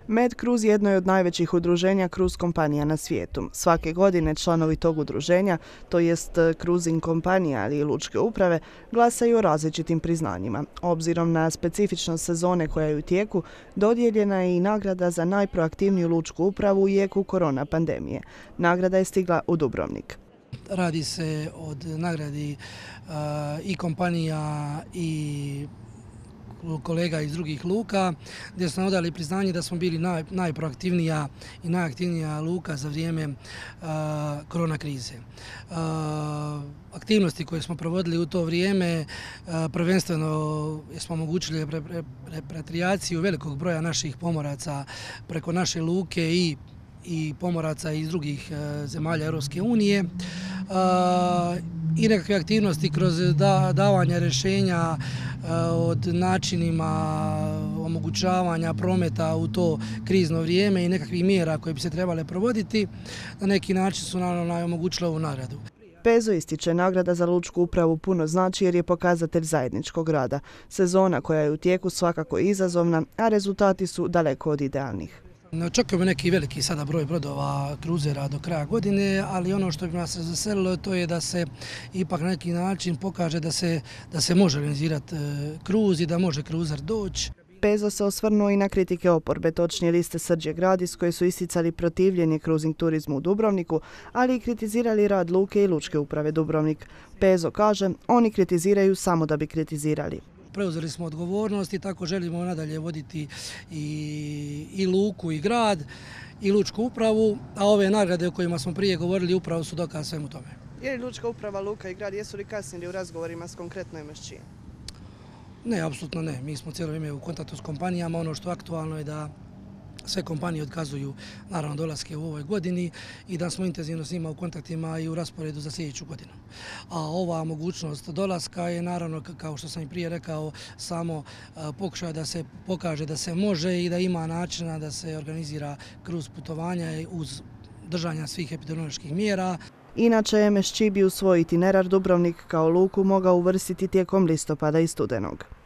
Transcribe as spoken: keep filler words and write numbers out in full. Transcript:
Med Cruise jedno je od najvećih udruženja cruise kompanija na svijetu. Svake godine članovi tog udruženja, to jest cruising kompanija ali i lučke uprave, glasaju o različitim priznanjima. Obzirom na specifičnost sezone koja je u tijeku, dodijeljena je i nagrada za najproaktivniju lučku upravu u jeku korona pandemije. Nagrada je stigla u Dubrovnik. Radi se o nagradi uh, i kompanija i kolega iz drugih luka, gdje smo odali priznanje da smo bili naj, najproaktivnija i najaktivnija luka za vrijeme uh, korona krize. Uh, aktivnosti koje smo provodili u to vrijeme, uh, prvenstveno smo omogućili repatriaciju velikog broja naših pomoraca preko naše luke i i pomoraca iz drugih uh, zemalja Europske unije uh, i nekakve aktivnosti kroz da, davanje rješenja uh, od načinima omogućavanja prometa u to krizno vrijeme i nekakvih mjera koje bi se trebale provoditi. Na neki način su naravno omogućile ovu nagradu. Pezo ističe, nagrada za lučku upravu puno znači jer je pokazatelj zajedničkog rada. Sezona koja je u tijeku svakako izazovna, a rezultati su daleko od idealnih. Ne očekujemo neki veliki sada broj brodova kruzera do kraja godine, ali ono što bi nas razveselilo to je da se ipak na neki način pokaže da se, da se može organizirati kruz i da može kruzer doći. Pezo se osvrnuo i na kritike oporbe, točnije liste Srđe Gradis, koje su isticali protivljenje cruising turizmu u Dubrovniku, ali i kritizirali rad luke i lučke uprave Dubrovnik. Pezo kaže, oni kritiziraju samo da bi kritizirali. Preuzeli smo odgovornost i tako želimo nadalje voditi i, i luku i grad i lučku upravu, a ove nagrade o kojima smo prije govorili upravo su dokaz svemu tome. Je li lučka uprava, luka i grad, jesu li kasnili u razgovorima s konkretno M S Č? Ne, apsolutno ne. Mi smo cijelo vrijeme u kontaktu s kompanijama. Ono što je aktualno je da sve kompanije otkazuju naravno dolaske u ovoj godini i da smo intenzivno s njima u kontaktima i u rasporedu za sljedeću godinu. A ova mogućnost dolaska je naravno, kao što sam i prije rekao, samo pokušaj da se pokaže da se može i da ima načina da se organizira kruz putovanja uz držanja svih epidemioloških mjera. Inače, M S Č bi u svoj itinerar Dubrovnik kao luku mogao uvrstiti tijekom listopada i studenog.